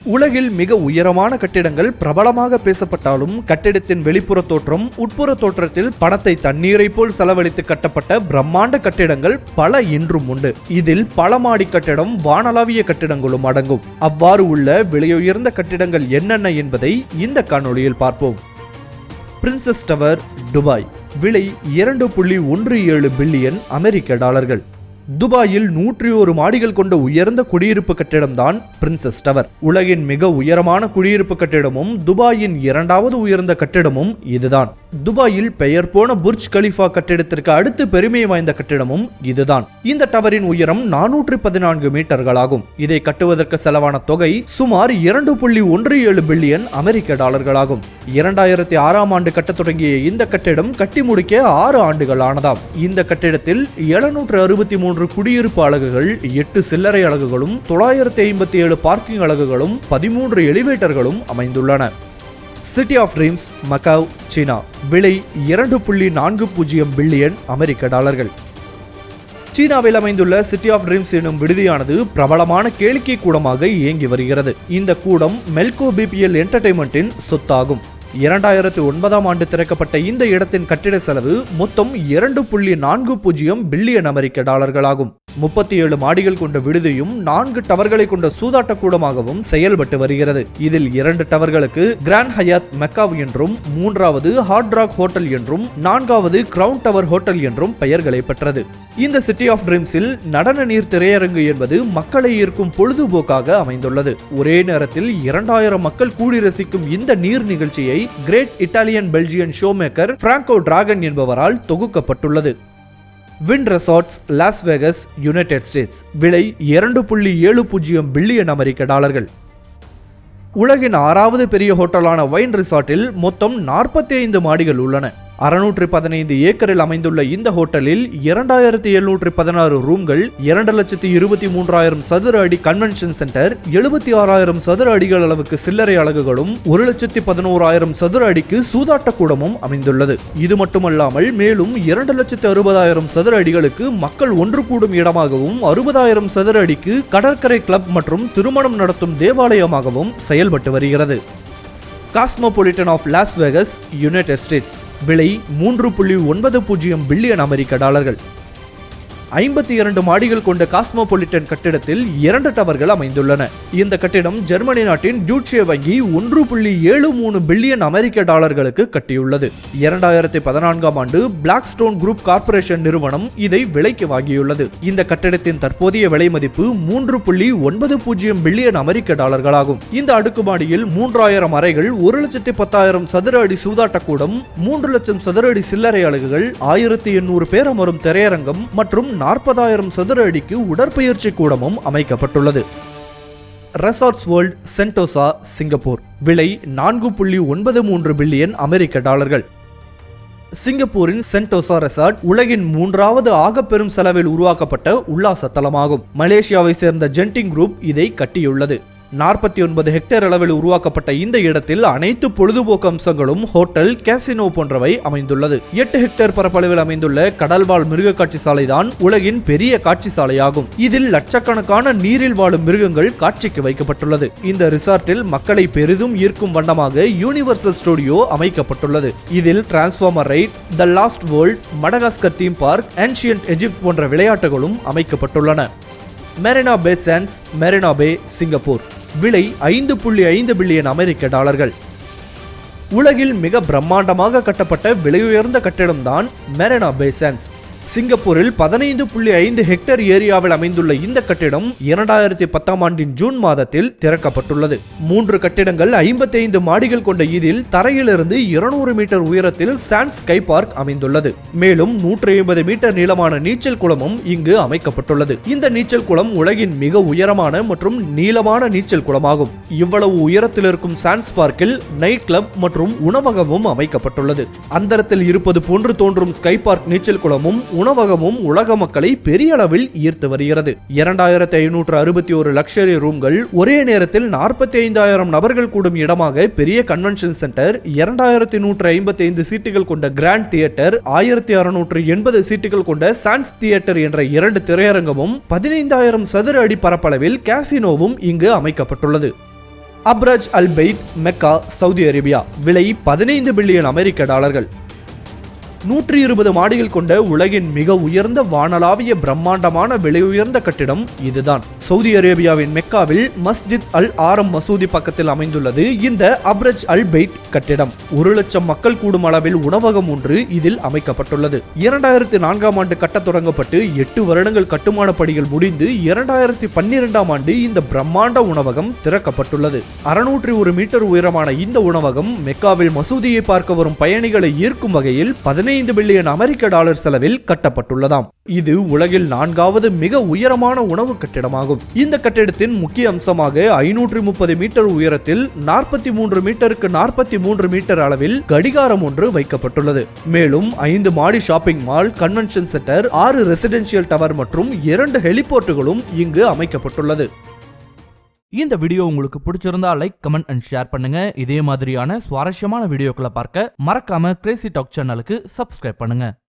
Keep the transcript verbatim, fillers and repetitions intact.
உலகில் மிக உயரமான கட்டிடங்கள் பிரபலமாக பேசப்பட்டாலும் கட்டிடத்தின் வெளிப்புற தோற்றம் உட்புற தோற்றத்தில் பணத்தை தண்ணீரை போல் செலவழித்து கட்டப்பட்ட பிரம்மாண்ட கட்டிடங்கள் பல இன்றும் உண்டு. இதில் பல மாடி கட்டிடம் வானளாவிய கட்டிடங்களும் அடங்கும். அவ்வாறு உள்ள விலையுயர்ந்த கட்டிடங்கள் என்னென்ன என்பதை இந்த காணொளியில் பார்ப்போம். Princess tower, Dubai. விலை இரண்டு புள்ளி ஒன்று ஏழு பில்லியன் அமெரிக்க டாலர்கள். துபாயில் நூற்றி ஒரு மாடிகள் கொண்ட உயர்ந்த குடியிருப்பு கட்டிடம்தான் பிரின்சஸ் டவர். உலகின் மிக உயரமான குடியிருப்பு கட்டிடமும் துபாயின் இரண்டாவது உயர்ந்த கட்டிடமும் இதுதான். துபாயில் பெயர் போன புர்ஜ் கலிஃபா கட்டிடத்திற்கு அடுத்து பெருமை வாய்ந்த கட்டிடமும் இதுதான். இந்த டவரின் உயரம் நானூற்று பதினான்கு மீட்டர்களாகும். இதை கட்டுவதற்கு செலவான தொகை சுமார் இரண்டு புள்ளி ஒன்று ஏழு பில்லியன் அமெரிக்க டாலர்களாகும். இரண்டாயிரத்தி ஆறாம் ஆண்டு கட்டத் தொடங்கிய இந்த கட்டிடம் கட்டி முடிக்க ஆறு ஆண்டுகள் ஆனதாம். இந்த கட்டிடத்தில் எழுநூற்று அறுபத்தி மூன்று குடியிருப்பு அலகுகள், எட்டு சில்லறை அலகுகளும், தொள்ளாயிரத்தி ஐம்பத்தி ஏழு பார்க்கிங் அலகுகளும், பதிமூன்று எலிவேட்டர்களும் அமைந்துள்ளன. City of dreams, Macau, China. விலை இரண்டு புள்ளி நான்கு பூஜ்ஜியம் பில்லியன் அமெரிக்க டாலர்கள். சீனாவில் அமைந்துள்ள சிட்டி ஆஃப் ட்ரீம்ஸ் எனும் விடுதியானது பிரபலமான கேளிக்கை கூடமாக இயங்கி வருகிறது. இந்த கூடம் மெல்கோ பிபிஎல் என்டர்டைன்மெண்டின் சொத்தாகும். இரண்டாயிரத்தி ஒன்பதாம் ஆண்டு திறக்கப்பட்ட இந்த இடத்தின் கட்டிட செலவு மொத்தம் இரண்டு புள்ளி நான்கு பூஜ்ஜியம் பில்லியன் அமெரிக்க டாலர்களாகும். முப்பத்தி ஏழு மாடிகள் கொண்ட விடுதியும் நான்கு டவர்களை கொண்ட சூதாட்ட கூடமாகவும் செயல்பட்டு வருகிறது. இதில் இரண்டு டவர்களுக்கு கிராண்ட் ஹயாத் மெக்காவ் என்றும், மூன்றாவது ஹார்ட் ராக் ஹோட்டல் என்றும், நான்காவது கிரவுன் டவர் ஹோட்டல் என்றும் பெயர்களை பெற்றது. இந்த சிட்டி ஆஃப் ட்ரீம்ஸில் நடன நீர் திரையரங்கு என்பது மக்களை ஈர்க்கும் பொழுதுபோக்காக அமைந்துள்ளது. ஒரே நேரத்தில் இரண்டாயிரம் மக்கள் கூடி ரசிக்கும் இந்த நீர் நிகழ்ச்சியை great Italian Belgian show maker Franco Dragone என்பவரால் தொகுக்கப்பட்டுள்ளது. Wynn resorts, Las Vegas, United States. விலை இரண்டு புள்ளி ஏழு பூஜ்ஜியம் பில்லியன் அமெரிக்க டாலர்கள். உலகின் ஆறாவது பெரிய ஹோட்டலான வைன் ரிசார்ட்டில் மொத்தம் நாற்பத்தி ஐந்து மாடிகள் உள்ளன. அறுநூற்று பதினைந்து ஏக்கரில் அமைந்துள்ள இந்த ஹோட்டலில் இரண்டாயிரத்தி எழுநூற்று பதினாறு ரூம்கள், இரண்டு லட்சத்தி இருபத்தி மூன்றாயிரம் சதுர அடி கன்வென்ஷன் சென்டர், எழுபத்தி ஆறாயிரம் சதுர அடிகள் அளவுக்கு சில்லறை அலகுகளும், ஒரு லட்சத்தி பதினோராயிரம் சதுர அடிக்கு சூதாட்ட கூடமும் அமைந்துள்ளது. இது மட்டுமல்லாமல் மேலும் இரண்டு லட்சத்தி அறுபதாயிரம் சதுர அடிகளுக்கு மக்கள் ஒன்று கூடும் இடமாகவும், அறுபதாயிரம் சதுர அடிக்கு கடற்கரை கிளப் மற்றும் திருமணம் நடத்தும் தேவாலயமாகவும் செயல்பட்டு வருகிறது. Cosmopolitan of Las Vegas, United States. விலை மூன்று புள்ளி ஒன்பது பூஜ்ஜியம் பில்லியன் அமெரிக்க டாலர்கள். ஐம்பத்தி இரண்டு மாடிகள் கொண்ட காஸ்மோபாலிட்டன் கட்டிடத்தில் இரண்டு டவர்கள் அமைந்துள்ளன. இந்த கட்டிடம் ஜெர்மனி நாட்டின் டியூட்சே வங்கி ஒன்று புள்ளி ஏழு மூணு பில்லியன் அமெரிக்க டாலர்களுக்கு கட்டியுள்ளது. இரண்டாயிரத்தி பதினான்காம் ஆண்டு பிளாக் ஸ்டோன் குரூப் கார்ப்பரேஷன் நிறுவனம் இதை விலைக்கு வாங்கியுள்ளது. இந்த கட்டிடத்தின் தற்போதைய விலை மதிப்பு மூன்று புள்ளி ஒன்பது பூஜ்ஜியம் பில்லியன் அமெரிக்க டாலர்களாகும். இந்த அடுக்குமாடியில் மூன்றாயிரம் அறைகள், ஒரு லட்சத்தி பத்தாயிரம் சதுர அடி சூதாட்ட கூடம், மூன்று லட்சம் சதுர அடி சில்லறை அலகுகள், ஆயிரத்தி எண்ணூறு பேர் அமரும் திரையரங்கம் மற்றும் நாற்பதாயிரம் சதுர அடிக்கு உடற்பயிற்சி கூடமும் அமைக்கப்பட்டுள்ளது. Resorts world, Sentosa, Singapore. விலை நான்கு புள்ளி ஒன்பது மூன்று பில்லியன் அமெரிக்க டாலர்கள். சிங்கப்பூரின் சென்டோசா ரெசார்ட் உலகின் மூன்றாவது ஆக பெரும் செலவில் உருவாக்கப்பட்ட உல்லாச தலமாகும். மலேசியாவை சேர்ந்த ஜென்டிங் குரூப் இதை கட்டியுள்ளது. நாற்பத்தி ஒன்பது ஹெக்டேர் அளவில் உருவாக்கப்பட்ட இந்த இடத்தில் அனைத்து பொழுதுபோக்கு அம்சங்களும் ஹோட்டல், கேசினோ போன்றவை அமைந்துள்ளது. எட்டு ஹெக்டேர் பரப்பளவில் அமைந்துள்ள கடல்வாழ் மிருக காட்சி சாலை தான் உலகின் பெரிய காட்சி சாலையாகும். இதில் லட்சக்கணக்கான நீரில் வாழும் மிருகங்கள் காட்சிக்கு வைக்கப்பட்டுள்ளது. இந்த ரிசார்ட்டில் மக்களை பெரிதும் ஈர்க்கும் வண்ணமாக யூனிவர்சல் ஸ்டுடியோ அமைக்கப்பட்டுள்ளது. இதில் transformer ride, the lost world, Madagascar theme park, ancient Egypt போன்ற விளையாட்டுகளும் அமைக்கப்பட்டுள்ளன. Marina Bay Sands, Marina Bay, Singapore. விலை ஐந்து புள்ளி ஐந்து பில்லியன் அமெரிக்க டாலர்கள். உலகில் மிக பிரம்மாண்டமாக கட்டப்பட்ட விலையுயர்ந்த கட்டிடம்தான் மெரினா பே சாண்ட்ஸ். சிங்கப்பூரில் பதினைந்து புள்ளி ஐந்து ஹெக்டேர் ஏரியாவில் அமைந்துள்ள இந்த கட்டிடம் இரண்டாயிரத்தி பத்தாம் ஆண்டின் ஜூன் மாதத்தில் திறக்கப்பட்டுள்ளது. மூன்று கட்டிடங்கள், ஐம்பத்தி ஐந்து மாடிகள் கொண்ட இதில் தரையிலிருந்து இருநூறு மீட்டர் உயரத்தில் சாண்ட் ஸ்கை பார்க் அமைந்துள்ளது. மேலும் நூற்றி ஐம்பது மீட்டர் நீளமான நீச்சல் குளமும் இங்கு அமைக்கப்பட்டுள்ளது. இந்த நீச்சல் குளம் உலகின் மிக உயரமான மற்றும் நீளமான நீச்சல் குளமாகும். இவ்வளவு உயரத்தில் இருக்கும் சாண்ட்ஸ் பார்க்கில் நைட் கிளப் மற்றும் உணவகமும் அமைக்கப்பட்டுள்ளது. அந்தரத்தில் இருப்பது போன்று தோன்றும் ஸ்கை பார்க் நீச்சல் குளமும் உணவகமும் உலக மக்களை பெரிய அளவில் ஈர்த்து வருகிறது. இரண்டாயிரத்தி ஐநூற்று அறுபத்தி ஒரு லக்ஸரி ரூம்கள், ஒரே நேரத்தில் நாற்பத்தி ஐந்தாயிரம் நபர்கள் கூடும் இடமாக பெரிய கன்வென்ஷன் சென்டர், இரண்டாயிரத்தி நூற்று ஐம்பத்தி ஐந்து சீட்டுகள் கொண்ட கிராண்ட் தியேட்டர், ஆயிரத்தி அறுநூற்று எண்பது சீட்டுகள் கொண்ட சான்ஸ் தியேட்டர் என்ற இரண்டு திரையரங்கமும், பதினைந்தாயிரம் சதுர அடி பரப்பளவில் கேசினோவும் இங்கு அமைக்கப்பட்டுள்ளது. Abraj al Bait, Mecca, Saudi Arabia. விலை பதினைந்து பில்லியன் அமெரிக்க டாலர்கள். நூற்றி இருபது மாடிகள் கொண்ட உலகின் மிக உயர்ந்த வானளாவிய பிரம்மாண்டமான விலை உயர்ந்த கட்டிடம் இதுதான். சவுதி அரேபியாவின் மெக்காவில் மஸ்ஜித் அல் ஆரம் மசூதி பக்கத்தில் அமைந்துள்ளது இந்த அப்ரஜ் அல் பெய்த் கட்டிடம். ஒரு லட்சம் மக்கள் கூடும் அளவில் உணவகம் ஒன்று இதில் அமைக்கப்பட்டுள்ளது. இரண்டாயிரத்தி நான்காம் ஆண்டு கட்ட தொடங்கப்பட்டு எட்டு வருடங்கள் கட்டுமான பணிகள் முடிந்து இரண்டாயிரத்தி பன்னிரெண்டாம் ஆண்டு இந்த பிரம்மாண்ட உணவகம் திறக்கப்பட்டுள்ளது. அறுநூற்றி ஒரு மீட்டர் உயரமான இந்த உணவகம் மெக்காவில் மசூதியை பார்க்க வரும் பயணிகளை ஈர்க்கும் வகையில் பதினைந்து பில்லியன் அமெரிக்க டாலர் செலவில் கட்டப்பட்டுள்ளதாம். இது உலகில் நான்காவது மிக உயரமான உணவு கட்டிடமாகும். இந்த கட்டிடத்தின் முக்கிய அம்சமாக ஐநூற்று முப்பது மீட்டர் உயரத்தில் நாற்பத்தி மூன்று மீட்டருக்கு நாற்பத்தி மூன்று மீட்டர் அளவில் கடிகாரம் ஒன்று வைக்கப்பட்டுள்ளது. மேலும் ஐந்து மாடி ஷாப்பிங் மால், கன்வென்ஷன் சென்டர், ஆறு ரெசிடென்ஷியல் டவர் மற்றும் இரண்டு ஹெலிபோர்ட்டுகளும் இங்கு அமைக்கப்பட்டுள்ளது. இந்த வீடியோ உங்களுக்கு பிடிச்சிருந்தா லைக், கமெண்ட் அண்ட் ஷேர் பண்ணுங்க. இதே மாதிரியான சுவாரஸ்யமான வீடியோக்களை பார்க்க மறக்காம கிரேசி டாக் சேனலுக்கு சப்ஸ்கிரைப் பண்ணுங்க.